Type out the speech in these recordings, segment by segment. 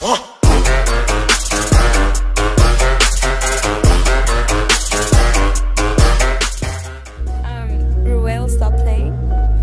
Ruel, stop playing.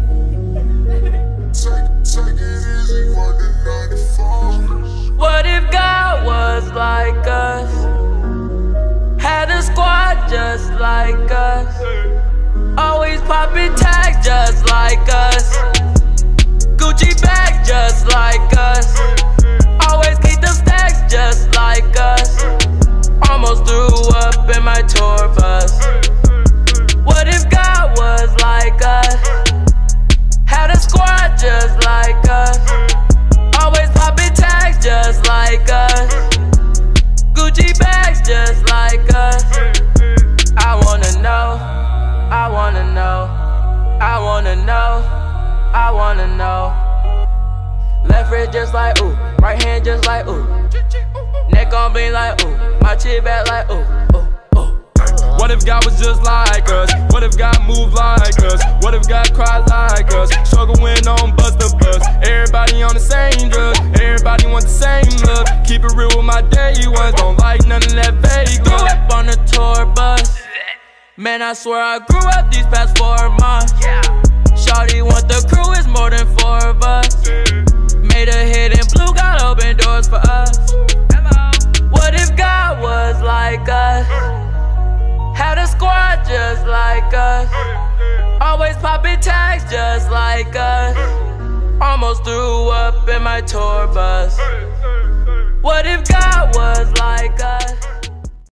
What if God was like us? Had a squad just like us. Always popping tags just like us. Gucci bag just like us. Always keep them stacks just like us. Almost threw up in my tour bus. What if God was like us? Had a squad just like us. Always popping tags just like us. Gucci bags just like us. I wanna know, I wanna know, I wanna know, I wanna know. Left wrist just like ooh, right hand just like ooh. Neck on me like ooh, my chin back like ooh, ooh, ooh. What if God was just like us? What if God moved like us? What if God cried like us? Struggling on bus to bus. Everybody on the same drugs. Everybody want the same love. Keep it real with my day ones. Don't like none of that vague. Grew up on the tour bus. Man, I swear I grew up these past 4 months. Shawty want the crew, it's more than 4 of us. Made a hit and blue, got open doors for us. What if God was like us? Had a squad just like us. Always popping tags just like us. Almost threw up in my tour bus. What if God was like us?